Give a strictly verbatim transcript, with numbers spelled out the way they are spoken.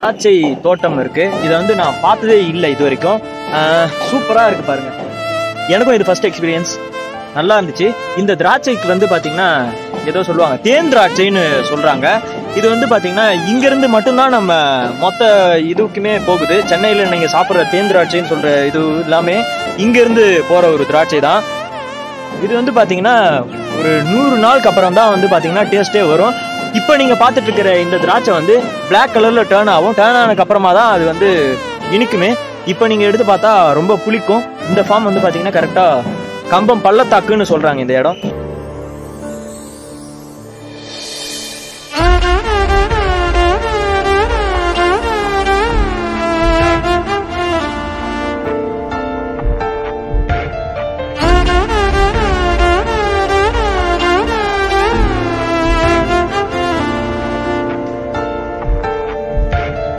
திராட்சை தோட்டம் இருக்கு. இதை வந்து நான் பார்த்ததே இல்லை இது வரைக்கும். சூப்பராக இருக்கு பாருங்க. எனக்கும் இது ஃபர்ஸ்ட் எக்ஸ்பீரியன்ஸ், நல்லா இருந்துச்சு. இந்த திராட்சைக்கு வந்து பார்த்தீங்கன்னா ஏதோ சொல்லுவாங்க தேன் திராட்சைன்னு சொல்றாங்க. இது வந்து பார்த்தீங்கன்னா இங்கிருந்து மட்டும்தான் நம்ம மொத்த இதுக்குமே போகுது. சென்னையில் நீங்கள் சாப்பிட்ற தேன் திராட்சைன்னு சொல்ற இது எல்லாமே இங்கிருந்து போற ஒரு திராட்சை தான். இது வந்து பார்த்தீங்கன்னா ஒரு நூறு நாளுக்கு அப்புறம் தான் வந்து பார்த்தீங்கன்னா டேஸ்ட்டே வரும். இப்போ நீங்கள் பார்த்துட்டு இருக்கிற இந்த திராட்சை வந்து பிளாக் கலரில் டேர்ன் ஆகும். டேர்ன் ஆனதுக்கு அப்புறமா தான் அது வந்து இனிக்குமே. இப்போ நீங்கள் எடுத்து பார்த்தா ரொம்ப புளிக்கும். இந்த ஃபார்ம் வந்து பார்த்தீங்கன்னா கரெக்டாக கம்பம் பள்ளத்தாக்குன்னு சொல்கிறாங்க இந்த இடம்.